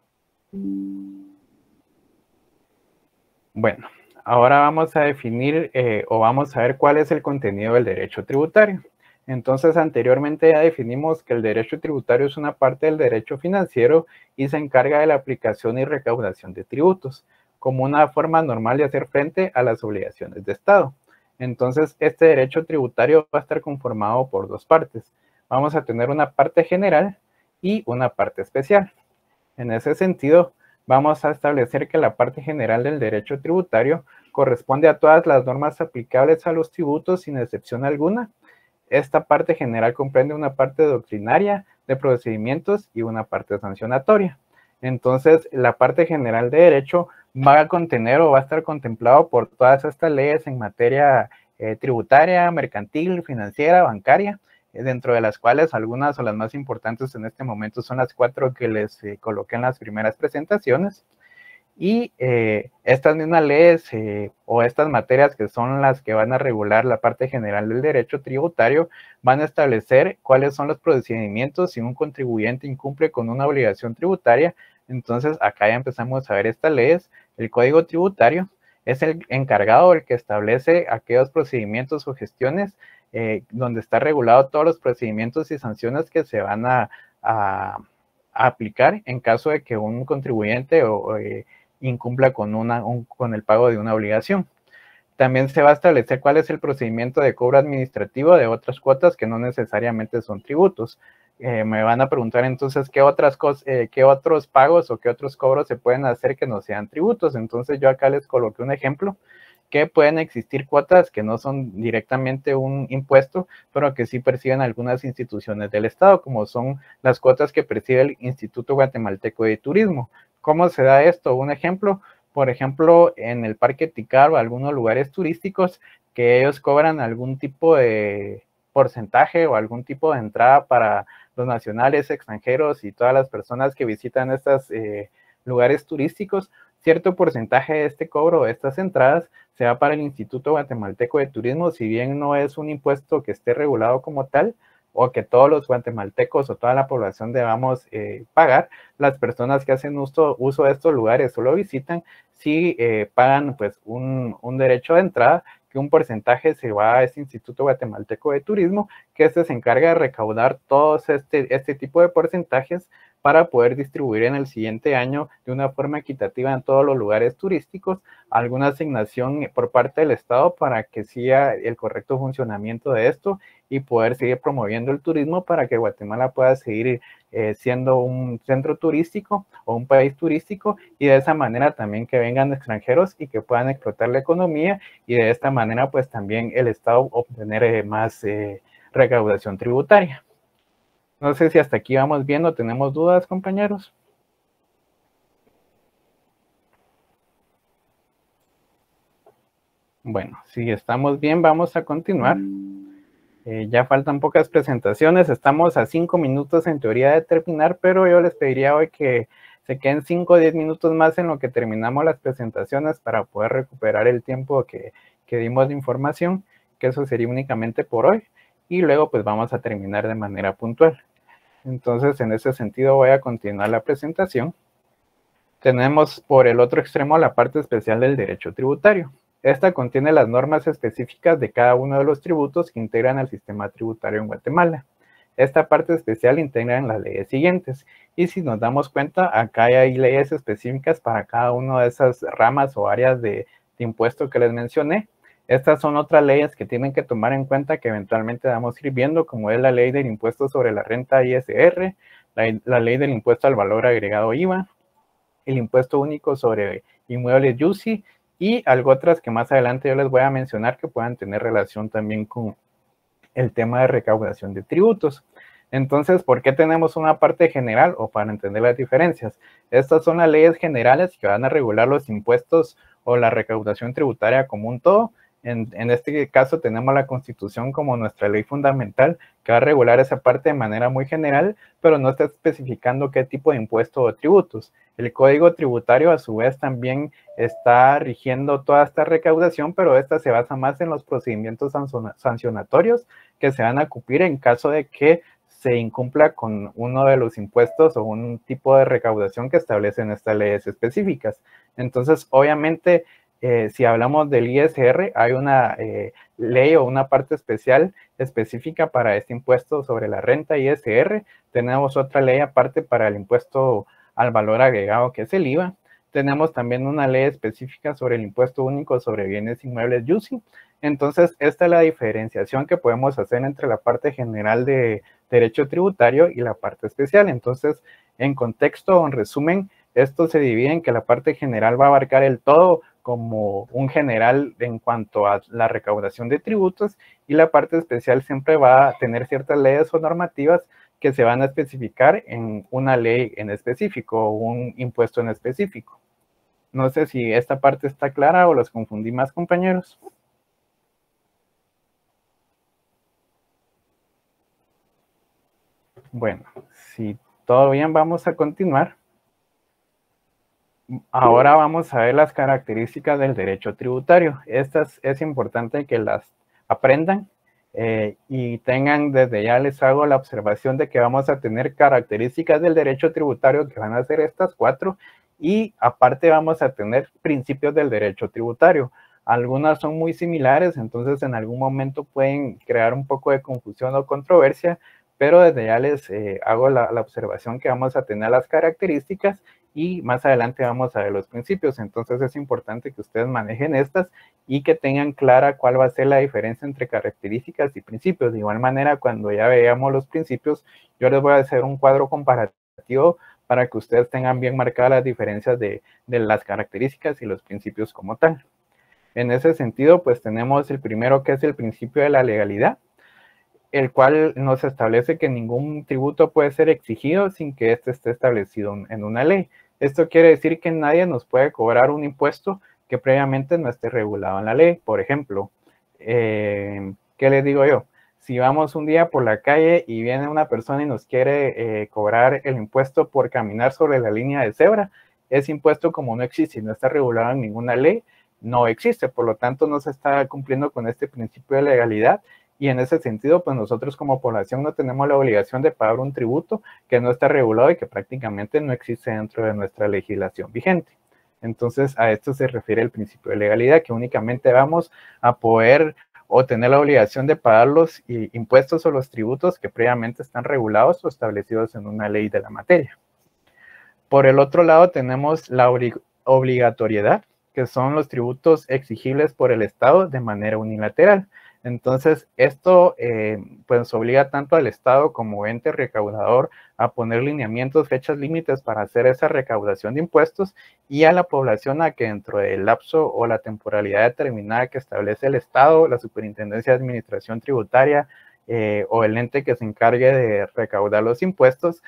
Speaker 1: Bueno. Ahora vamos a definir eh, o vamos a ver cuál es el contenido del derecho tributario. Entonces, anteriormente ya definimos que el derecho tributario es una parte del derecho financiero y se encarga de la aplicación y recaudación de tributos, como una forma normal de hacer frente a las obligaciones de Estado. Entonces, este derecho tributario va a estar conformado por dos partes. Vamos a tener una parte general y una parte especial. En ese sentido, vamos a establecer que la parte general del derecho tributario corresponde a todas las normas aplicables a los tributos sin excepción alguna. esta parte general comprende una parte doctrinaria de procedimientos y una parte sancionatoria. Entonces, la parte general de derecho va a contener o va a estar contemplado por todas estas leyes en materia eh, tributaria, mercantil, financiera, bancaria, eh, dentro de las cuales algunas o las más importantes en este momento son las cuatro que les eh, coloqué en las primeras presentaciones. Y eh, estas mismas leyes eh, o estas materias que son las que van a regular la parte general del derecho tributario van a establecer cuáles son los procedimientos si un contribuyente incumple con una obligación tributaria. Entonces acá ya empezamos a ver estas leyes. El Código Tributario es el encargado, el que establece aquellos procedimientos o gestiones eh, donde está regulado todos los procedimientos y sanciones que se van a, a, a aplicar en caso de que un contribuyente o eh, incumpla con, una, un, con el pago de una obligación. También se va a establecer cuál es el procedimiento de cobro administrativo de otras cuotas que no necesariamente son tributos. Eh, me van a preguntar entonces qué otras cosas, eh, qué otros pagos o qué otros cobros se pueden hacer que no sean tributos. Entonces yo acá les coloqué un ejemplo que pueden existir cuotas que no son directamente un impuesto, pero que sí perciben algunas instituciones del Estado, como son las cuotas que percibe el Instituto Guatemalteco de Turismo. ¿Cómo se da esto? Un ejemplo, por ejemplo, en el Parque Tikal o algunos lugares turísticos que ellos cobran algún tipo de porcentaje o algún tipo de entrada para los nacionales, extranjeros y todas las personas que visitan estos eh, lugares turísticos. Cierto porcentaje de este cobro, de estas entradas, se va para el Instituto Guatemalteco de Turismo, si bien no es un impuesto que esté regulado como tal, o que todos los guatemaltecos o toda la población debamos eh, pagar, las personas que hacen uso, uso de estos lugares o lo visitan, sí eh, pagan pues un, un derecho de entrada, que un porcentaje se va a este Instituto Guatemalteco de Turismo, que este se encarga de recaudar todos este, este tipo de porcentajes para poder distribuir en el siguiente año de una forma equitativa en todos los lugares turísticos alguna asignación por parte del Estado para que siga el correcto funcionamiento de esto y poder seguir promoviendo el turismo para que Guatemala pueda seguir eh, siendo un centro turístico o un país turístico, y de esa manera también que vengan extranjeros y que puedan explotar la economía, y de esta manera pues también el Estado obtener eh, más eh, recaudación tributaria. No sé si hasta aquí vamos viendo, ¿tenemos dudas, compañeros? Bueno, si estamos bien, vamos a continuar. Eh, ya faltan pocas presentaciones, estamos a cinco minutos en teoría de terminar, pero yo les pediría hoy que se queden cinco o diez minutos más en lo que terminamos las presentaciones para poder recuperar el tiempo que, que dimos de información, que eso sería únicamente por hoy, y luego pues vamos a terminar de manera puntual. Entonces, en ese sentido voy a continuar la presentación. Tenemos por el otro extremo la parte especial del derecho tributario. Esta contiene las normas específicas de cada uno de los tributos que integran el sistema tributario en Guatemala. Esta parte especial integra en las leyes siguientes, y si nos damos cuenta, acá hay leyes específicas para cada una de esas ramas o áreas de, de impuesto que les mencioné. Estas son otras leyes que tienen que tomar en cuenta que eventualmente vamos a ir viendo, como es la ley del impuesto sobre la renta I S R, la, la ley del impuesto al valor agregado I V A, el impuesto único sobre inmuebles U C I, y algo otras que más adelante yo les voy a mencionar que puedan tener relación también con el tema de recaudación de tributos. Entonces, ¿por qué tenemos una parte general? O para entender las diferencias. Estas son las leyes generales que van a regular los impuestos o la recaudación tributaria como un todo. En, en este caso tenemos la Constitución como nuestra ley fundamental que va a regular esa parte de manera muy general, pero no está especificando qué tipo de impuesto o tributos. El Código Tributario a su vez también está rigiendo toda esta recaudación, pero esta se basa más en los procedimientos sancionatorios que se van a cumplir en caso de que se incumpla con uno de los impuestos o un tipo de recaudación que establecen estas leyes específicas. Entonces, obviamente, Eh, si hablamos del I S R, hay una eh, ley o una parte especial específica para este impuesto sobre la renta I S R. Tenemos otra ley aparte para el impuesto al valor agregado, que es el I V A. Tenemos también una ley específica sobre el impuesto único sobre bienes inmuebles U C I. Entonces, esta es la diferenciación que podemos hacer entre la parte general de derecho tributario y la parte especial. Entonces, en contexto o en resumen, esto se divide en que la parte general va a abarcar el todo, como un general en cuanto a la recaudación de tributos, y la parte especial siempre va a tener ciertas leyes o normativas que se van a especificar en una ley en específico o un impuesto en específico. No sé si esta parte está clara o los confundí más, compañeros. Bueno, si todo bien, vamos a continuar. Ahora vamos a ver las características del derecho tributario. Estas es importante que las aprendan eh, y tengan, desde ya les hago la observación de que vamos a tener características del derecho tributario que van a ser estas cuatro, y aparte vamos a tener principios del derecho tributario. Algunas son muy similares, entonces en algún momento pueden crear un poco de confusión o controversia, pero desde ya les eh, hago la, la observación que vamos a tener las características y más adelante vamos a ver los principios. Entonces es importante que ustedes manejen estas y que tengan clara cuál va a ser la diferencia entre características y principios. De igual manera, cuando ya veamos los principios, yo les voy a hacer un cuadro comparativo para que ustedes tengan bien marcadas las diferencias de, de las características y los principios como tal. En ese sentido, pues tenemos el primero, que es el principio de la legalidad, el cual nos establece que ningún tributo puede ser exigido sin que éste esté establecido en una ley. Esto quiere decir que nadie nos puede cobrar un impuesto que previamente no esté regulado en la ley. Por ejemplo, eh, ¿qué les digo yo? Si vamos un día por la calle y viene una persona y nos quiere eh, cobrar el impuesto por caminar sobre la línea de cebra, ese impuesto, como no existe y no está regulado en ninguna ley, no existe. Por lo tanto, no se está cumpliendo con este principio de legalidad. Y en ese sentido, pues nosotros como población no tenemos la obligación de pagar un tributo que no está regulado y que prácticamente no existe dentro de nuestra legislación vigente. Entonces, a esto se refiere el principio de legalidad, que únicamente vamos a poder o tener la obligación de pagar los impuestos o los tributos que previamente están regulados o establecidos en una ley de la materia. Por el otro lado, tenemos la obligatoriedad, que son los tributos exigibles por el Estado de manera unilateral. Entonces, esto eh, pues obliga tanto al Estado como ente recaudador a poner lineamientos, fechas límites para hacer esa recaudación de impuestos, y a la población a que dentro del lapso o la temporalidad determinada que establece el Estado, la Superintendencia de Administración Tributaria eh, o el ente que se encargue de recaudar los impuestos,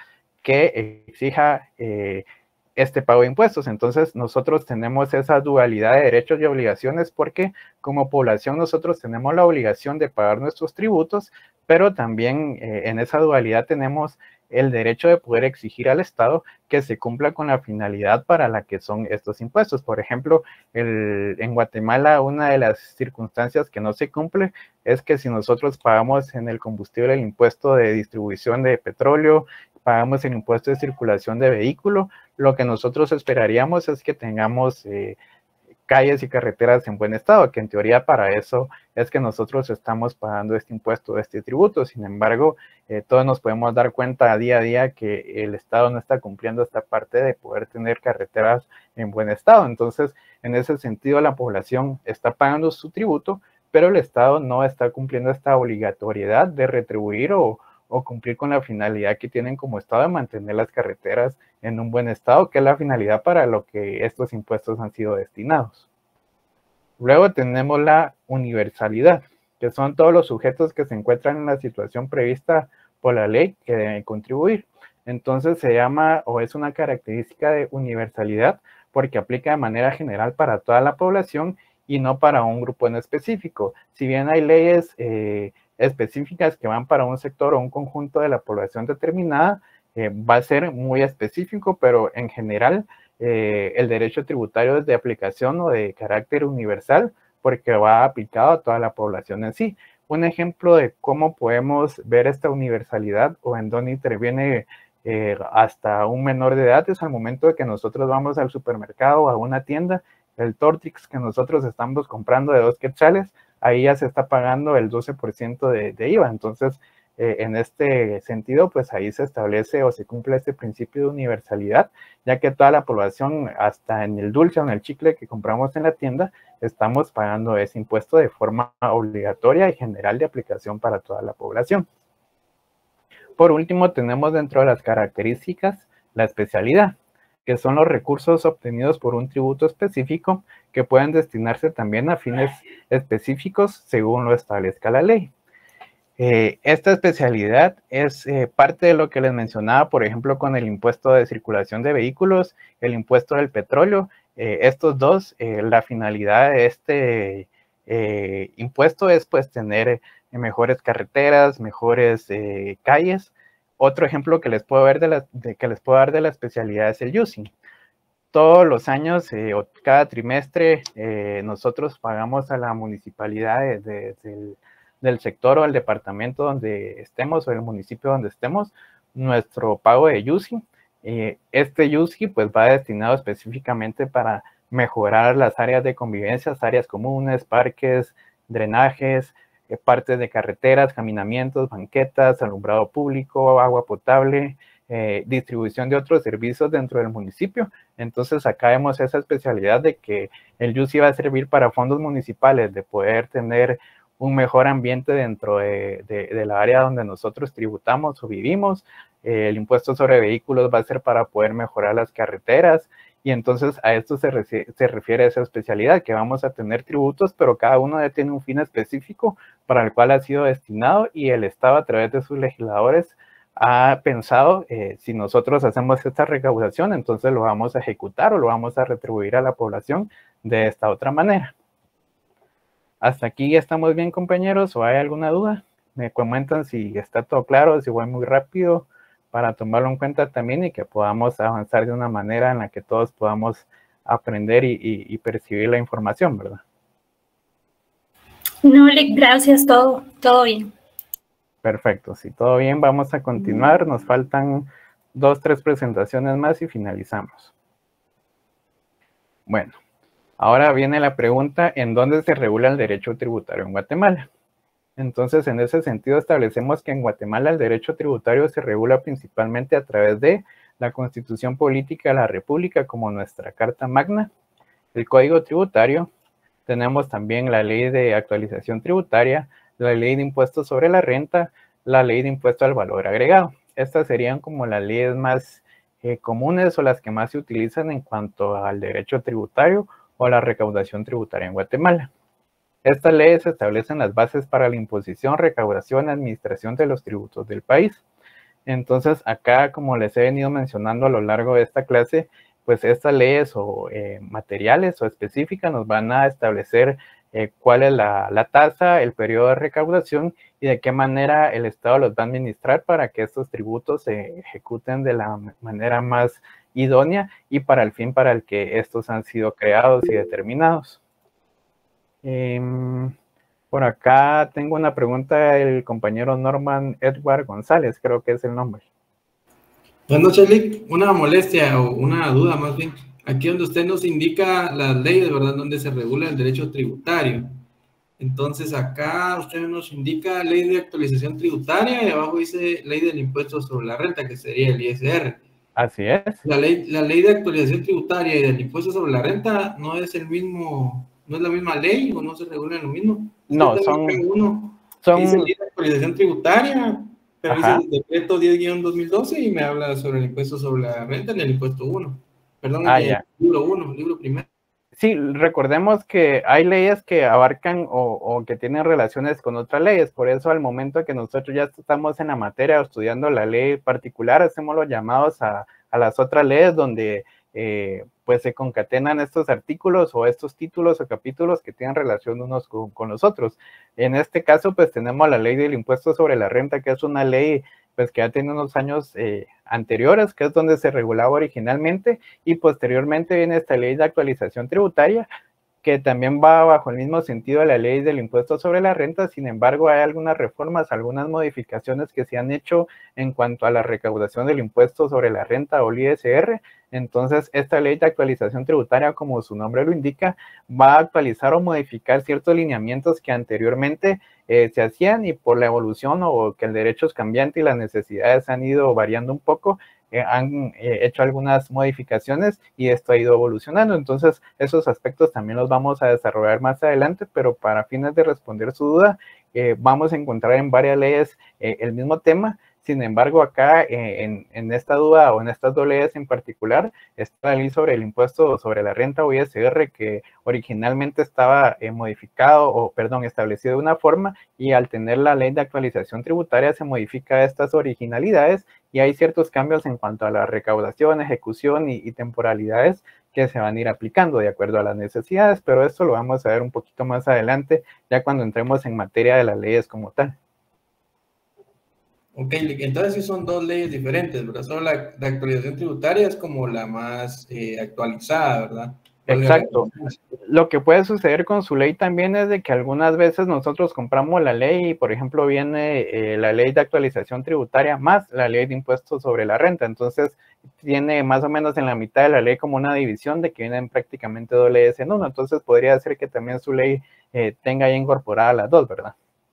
Speaker 1: que exija eh, este pago de impuestos. Entonces nosotros tenemos esa dualidad de derechos y obligaciones porque como población nosotros tenemos la obligación de pagar nuestros tributos, pero también eh, en esa dualidad tenemos el derecho de poder exigir al Estado que se cumpla con la finalidad para la que son estos impuestos. Por ejemplo, el, en Guatemala una de las circunstancias que no se cumple es que si nosotros pagamos en el combustible el impuesto de distribución de petróleo, pagamos el impuesto de circulación de vehículo, lo que nosotros esperaríamos es que tengamos eh, calles y carreteras en buen estado, que en teoría para eso es que nosotros estamos pagando este impuesto, este tributo. Sin embargo, eh, todos nos podemos dar cuenta día a día que el Estado no está cumpliendo esta parte de poder tener carreteras en buen estado. Entonces, en ese sentido, la población está pagando su tributo, pero el Estado no está cumpliendo esta obligatoriedad de retribuir o o cumplir con la finalidad que tienen como Estado de mantener las carreteras en un buen estado, que es la finalidad para lo que estos impuestos han sido destinados. Luego tenemos la universalidad, que son todos los sujetos que se encuentran en la situación prevista por la ley que deben contribuir. Entonces se llama o es una característica de universalidad porque aplica de manera general para toda la población y no para un grupo en específico. Si bien hay leyes eh, específicas que van para un sector o un conjunto de la población determinada, eh, va a ser muy específico, pero en general eh, el derecho tributario es de aplicación o de carácter universal porque va aplicado a toda la población en sí. Un ejemplo de cómo podemos ver esta universalidad o en dónde interviene eh, hasta un menor de edad es al momento de que nosotros vamos al supermercado o a una tienda, el Tortrix que nosotros estamos comprando de dos quetzales, ahí ya se está pagando el doce por ciento de, de I V A. Entonces, eh, en este sentido, pues ahí se establece o se cumple este principio de universalidad, ya que toda la población, hasta en el dulce o en el chicle que compramos en la tienda, estamos pagando ese impuesto de forma obligatoria y general de aplicación para toda la población. Por último, tenemos dentro de las características la especialidad, que son los recursos obtenidos por un tributo específico que pueden destinarse también a fines específicos según lo establezca la ley. Eh, esta especialidad es eh, parte de lo que les mencionaba, por ejemplo, con el impuesto de circulación de vehículos, el impuesto del petróleo. Eh, estos dos, eh, la finalidad de este eh, impuesto es pues tener eh, mejores carreteras, mejores eh, calles. Otro ejemplo que les puedo ver de la, de, que les puedo dar de la especialidad es el U S I. Todos los años eh, o cada trimestre eh, nosotros pagamos a la municipalidad de, de, del del sector o el departamento donde estemos o el municipio donde estemos, nuestro pago de U S I. Eh, este U S I pues va destinado específicamente para mejorar las áreas de convivencia, áreas comunes, parques, drenajes, eh, partes de carreteras, caminamientos, banquetas, alumbrado público, agua potable, eh, distribución de otros servicios dentro del municipio. Entonces acá vemos esa especialidad de que el U S I va a servir para fondos municipales, de poder tener un mejor ambiente dentro de, de, de la área donde nosotros tributamos o vivimos. Eh, el impuesto sobre vehículos va a ser para poder mejorar las carreteras, y entonces a esto se, se refiere esa especialidad, que vamos a tener tributos, pero cada uno tiene un fin específico para el cual ha sido destinado, y el Estado a través de sus legisladores ha pensado, eh, si nosotros hacemos esta recaudación, entonces lo vamos a ejecutar o lo vamos a retribuir a la población de esta otra manera. ¿Hasta aquí estamos bien, compañeros? ¿O hay alguna duda? Me comentan si está todo claro, si voy muy rápido, para tomarlo en cuenta también y que podamos avanzar de una manera en la que todos podamos aprender y, y, y percibir la información, ¿verdad?
Speaker 5: No, Lick, gracias, todo, todo bien.
Speaker 1: Perfecto, si todo bien, vamos a continuar. Nos faltan dos, tres presentaciones más y finalizamos. Bueno. Ahora viene la pregunta, ¿en dónde se regula el derecho tributario en Guatemala? Entonces, en ese sentido, establecemos que en Guatemala el derecho tributario se regula principalmente a través de la Constitución Política de la República, como nuestra Carta Magna, el Código Tributario. Tenemos también la Ley de Actualización Tributaria, la Ley de Impuestos sobre la Renta, la Ley de Impuesto al Valor Agregado. Estas serían como las leyes más eh, comunes o las que más se utilizan en cuanto al derecho tributario o la recaudación tributaria en Guatemala. Estas leyes establecen las bases para la imposición, recaudación y administración de los tributos del país. Entonces, acá, como les he venido mencionando a lo largo de esta clase, pues estas leyes o eh, materiales o específicas nos van a establecer eh, cuál es la, la tasa, el periodo de recaudación y de qué manera el Estado los va a administrar para que estos tributos se ejecuten de la manera más idónea y para el fin para el que estos han sido creados y determinados. Eh, por acá tengo una pregunta del compañero Norman Edward González, creo que es el nombre.
Speaker 8: Buenas noches, Lick. Una molestia o una duda más bien. Aquí donde usted nos indica las leyes, ¿verdad? Donde se regula el derecho tributario. Entonces acá usted nos indica ley de actualización tributaria y abajo dice ley del impuesto sobre la renta, que sería el I S R. Así es. La ley, la ley de actualización tributaria y del impuesto sobre la renta no es el mismo, no es la misma ley o no se regula en lo mismo.
Speaker 1: No, son,
Speaker 8: uno
Speaker 1: son...
Speaker 8: dice ley de actualización tributaria, pero Ajá. dice el decreto diez guión dos mil doce y me habla sobre el impuesto sobre la renta en el impuesto uno. Perdón,
Speaker 1: ah,
Speaker 8: el
Speaker 1: ya.
Speaker 8: libro uno, libro primero.
Speaker 1: Sí, recordemos que hay leyes que abarcan o, o que tienen relaciones con otras leyes, por eso al momento que nosotros ya estamos en la materia o estudiando la ley particular, hacemos los llamados a, a las otras leyes donde eh, pues se concatenan estos artículos o estos títulos o capítulos que tienen relación unos con, con los otros. En este caso, pues tenemos la ley del impuesto sobre la renta, que es una ley pues que ya tiene unos años eh, anteriores, que es donde se regulaba originalmente, y posteriormente viene esta ley de actualización tributaria, que también va bajo el mismo sentido de la ley del impuesto sobre la renta. Sin embargo, hay algunas reformas, algunas modificaciones que se han hecho en cuanto a la recaudación del impuesto sobre la renta o el I S R. Entonces, esta ley de actualización tributaria, como su nombre lo indica, va a actualizar o modificar ciertos lineamientos que anteriormente eh, se hacían, y por la evolución o que el derecho es cambiante y las necesidades han ido variando un poco, Eh, han eh, hecho algunas modificaciones y esto ha ido evolucionando. Entonces, esos aspectos también los vamos a desarrollar más adelante, pero para fines de responder su duda, eh, vamos a encontrar en varias leyes eh, el mismo tema. Sin embargo, acá eh, en, en esta duda o en estas dos leyes en particular, está la ley sobre el impuesto sobre la renta o I S R, que originalmente estaba eh, modificado o, perdón, establecido de una forma, y al tener la ley de actualización tributaria se modifica estas originalidades y hay ciertos cambios en cuanto a la recaudación, ejecución y, y temporalidades que se van a ir aplicando de acuerdo a las necesidades, pero esto lo vamos a ver un poquito más adelante, ya cuando entremos en materia de las leyes como tal.
Speaker 8: Ok, entonces sí son dos leyes diferentes, ¿verdad? Solo la, la actualización tributaria es como la más eh, actualizada, ¿verdad?
Speaker 1: Exacto. Lo que puede suceder con su ley también es de que algunas veces nosotros compramos la ley y, por ejemplo, viene eh, la ley de actualización tributaria más la ley de impuestos sobre la renta. Entonces, tiene más o menos en la mitad de la ley como una división de que vienen prácticamente dos leyes en uno. Entonces, podría ser que también su ley eh, tenga ya incorporadas las dos, ¿verdad?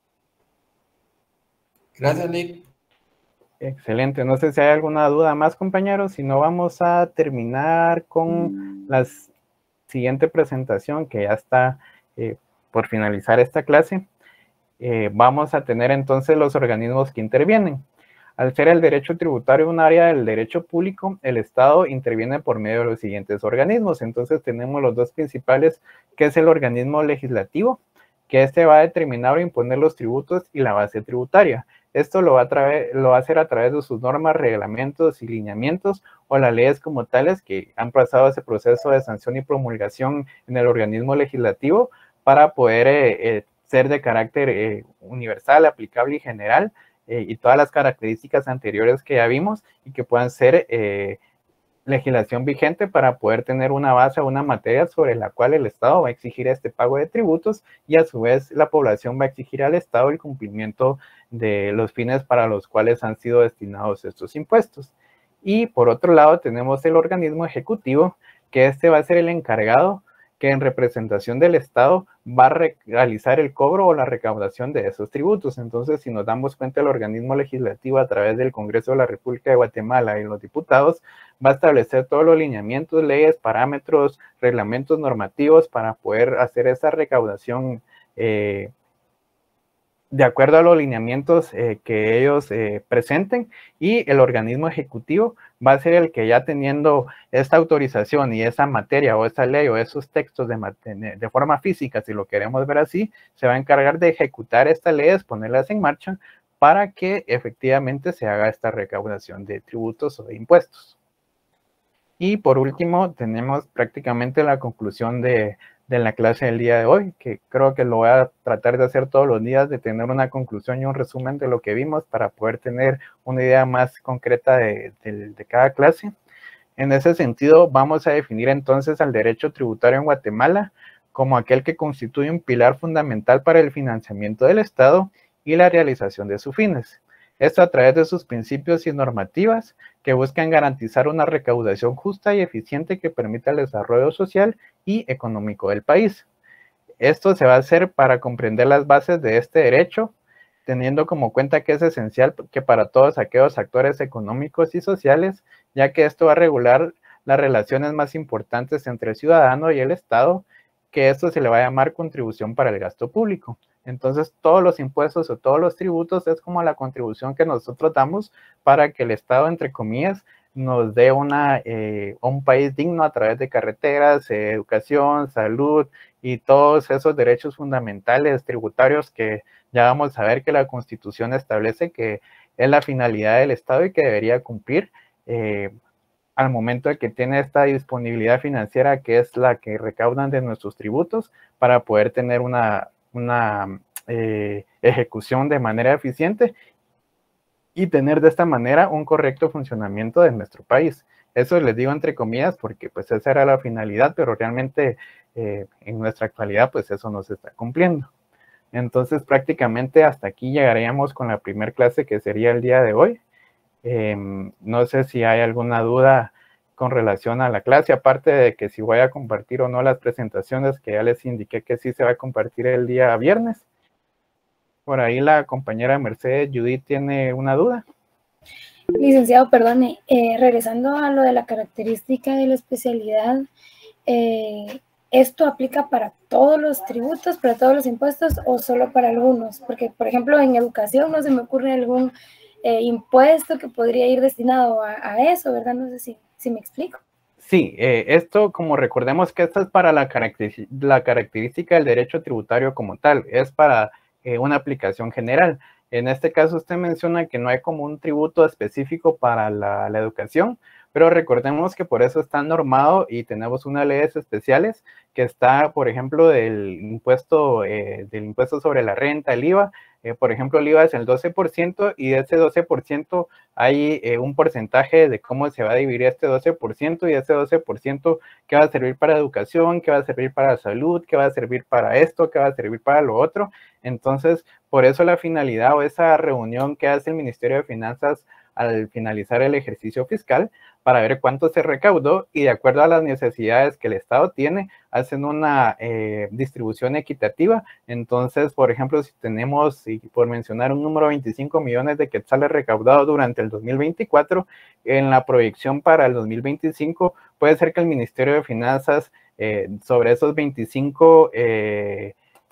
Speaker 8: Gracias, Nick.
Speaker 1: Excelente, no sé si hay alguna duda más, compañeros, si no vamos a terminar con la siguiente presentación que ya está eh, por finalizar esta clase. Eh, vamos a tener entonces los organismos que intervienen. Al ser el derecho tributario un área del derecho público, el Estado interviene por medio de los siguientes organismos. Entonces tenemos los dos principales, que es el organismo legislativo, que este va a determinar o imponer los tributos y la base tributaria. Esto lo va, a través, lo va a hacer a través de sus normas, reglamentos y lineamientos o las leyes como tales que han pasado ese proceso de sanción y promulgación en el organismo legislativo para poder eh, eh, ser de carácter eh, universal, aplicable y general eh, y todas las características anteriores que ya vimos y que puedan ser eh, legislación vigente para poder tener una base o una materia sobre la cual el Estado va a exigir este pago de tributos y a su vez la población va a exigir al Estado el cumplimiento de los fines para los cuales han sido destinados estos impuestos. Y por otro lado tenemos el organismo ejecutivo, que este va a ser el encargado que en representación del Estado va a realizar el cobro o la recaudación de esos tributos. Entonces, si nos damos cuenta, el organismo legislativo a través del Congreso de la República de Guatemala y los diputados va a establecer todos los lineamientos, leyes, parámetros, reglamentos normativos para poder hacer esa recaudación eh, de acuerdo a los lineamientos eh, que ellos eh, presenten, y el organismo ejecutivo va a ser el que, ya teniendo esta autorización y esa materia o esa ley o esos textos de, de forma física, si lo queremos ver así, se va a encargar de ejecutar estas leyes, ponerlas en marcha para que efectivamente se haga esta recaudación de tributos o de impuestos. Y por último, tenemos prácticamente la conclusión de, de la clase del día de hoy, que creo que lo voy a tratar de hacer todos los días, de tener una conclusión y un resumen de lo que vimos para poder tener una idea más concreta de, de, de cada clase. En ese sentido, vamos a definir entonces al derecho tributario en Guatemala como aquel que constituye un pilar fundamental para el financiamiento del Estado y la realización de sus fines. Esto a través de sus principios y normativas que buscan garantizar una recaudación justa y eficiente que permita el desarrollo social y económico del país. Esto se va a hacer para comprender las bases de este derecho, teniendo como cuenta que es esencial que para todos aquellos actores económicos y sociales, ya que esto va a regular las relaciones más importantes entre el ciudadano y el Estado, que esto se le va a llamar contribución para el gasto público. Entonces, todos los impuestos o todos los tributos es como la contribución que nosotros damos para que el Estado, entre comillas, nos dé una, eh, un país digno a través de carreteras, eh, educación, salud y todos esos derechos fundamentales tributarios que ya vamos a ver que la Constitución establece que es la finalidad del Estado y que debería cumplir eh, al momento de que tiene esta disponibilidad financiera, que es la que recaudan de nuestros tributos, para poder tener una, una eh, ejecución de manera eficiente y tener de esta manera un correcto funcionamiento de nuestro país. Eso les digo entre comillas porque pues esa era la finalidad, pero realmente eh, en nuestra actualidad pues eso no se está cumpliendo. Entonces prácticamente hasta aquí llegaríamos con la primera clase, que sería el día de hoy. Eh, no sé si hay alguna duda con relación a la clase, aparte de que si voy a compartir o no las presentaciones, que ya les indiqué que sí se va a compartir el día viernes. Por ahí la compañera Mercedes Judith tiene una duda.
Speaker 7: Licenciado, perdone, eh, regresando a lo de la característica de la especialidad, eh, ¿esto aplica para todos los tributos, para todos los impuestos o solo para algunos? Porque, por ejemplo, en educación no se me ocurre algún eh, impuesto que podría ir destinado a, a eso, ¿verdad? No sé si, si me explico.
Speaker 1: Sí, eh, esto, como recordemos que esta es para la, característica, la característica del derecho tributario como tal, es para eh, una aplicación general. En este caso usted menciona que no hay como un tributo específico para la, la educación, pero recordemos que por eso está normado y tenemos unas leyes especiales que está, por ejemplo, del impuesto, eh, del impuesto sobre la renta, el I V A. Eh, por ejemplo, el I V A es el doce por ciento y de ese doce por ciento hay eh, un porcentaje de cómo se va a dividir este doce por ciento y ese doce por ciento que va a servir para educación, que va a servir para salud, que va a servir para esto, que va a servir para lo otro. Entonces, por eso la finalidad o esa reunión que hace el Ministerio de Finanzas al finalizar el ejercicio fiscal para ver cuánto se recaudó y de acuerdo a las necesidades que el Estado tiene, hacen una eh, distribución equitativa. Entonces, por ejemplo, si tenemos, y por mencionar un número, veinticinco millones de quetzales recaudados durante el dos mil veinticuatro, en la proyección para el dos mil veinticinco puede ser que el Ministerio de Finanzas eh, sobre esos veinticinco eh,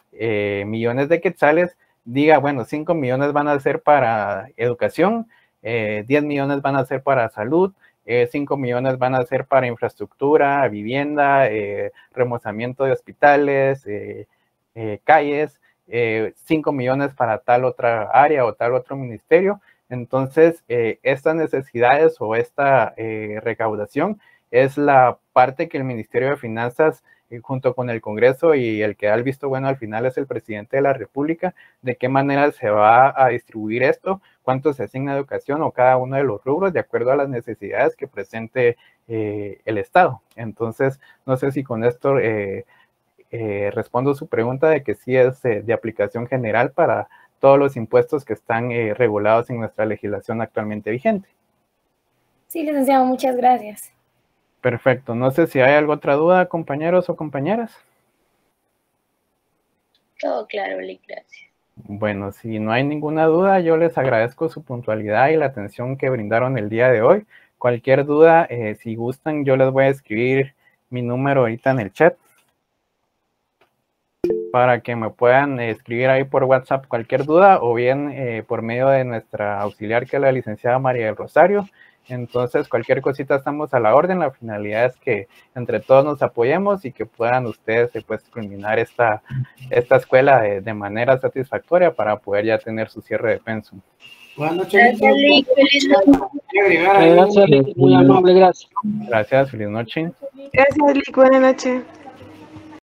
Speaker 1: eh, millones de quetzales diga, bueno, cinco millones van a ser para educación, eh, diez millones van a ser para salud, eh, cinco millones van a ser para infraestructura, vivienda, eh, remozamiento de hospitales, eh, eh, calles, eh, cinco millones para tal otra área o tal otro ministerio. Entonces, eh, estas necesidades o esta eh, recaudación es la parte que el Ministerio de Finanzas, eh, junto con el Congreso y el que da el visto bueno al final es el presidente de la República, de qué manera se va a distribuir esto, cuánto se asigna a educación o cada uno de los rubros de acuerdo a las necesidades que presente eh, el Estado. Entonces, no sé si con esto eh, eh, respondo su pregunta de que sí es eh, de aplicación general para todos los impuestos que están eh, regulados en nuestra legislación actualmente vigente.
Speaker 7: Sí, licenciado, muchas gracias.
Speaker 1: Perfecto. No sé si hay alguna otra duda, compañeros o compañeras.
Speaker 9: Todo claro, Lic, gracias.
Speaker 1: Bueno, si no hay ninguna duda, yo les agradezco su puntualidad y la atención que brindaron el día de hoy. Cualquier duda, eh, si gustan, yo les voy a escribir mi número ahorita en el chat para que me puedan eh, escribir ahí por WhatsApp cualquier duda o bien eh, por medio de nuestra auxiliar, que es la licenciada María del Rosario. Entonces, cualquier cosita estamos a la orden. La finalidad es que entre todos nos apoyemos y que puedan ustedes eh, pues, culminar esta, esta escuela de, de manera satisfactoria para poder ya tener su cierre de pensum.
Speaker 8: Buenas noches.
Speaker 9: Gracias, Lic. Feliz noche.
Speaker 6: Gracias, Lic. Muy amable, gracias.
Speaker 1: Gracias, feliz noche.
Speaker 10: Gracias, Lic. Buenas noches.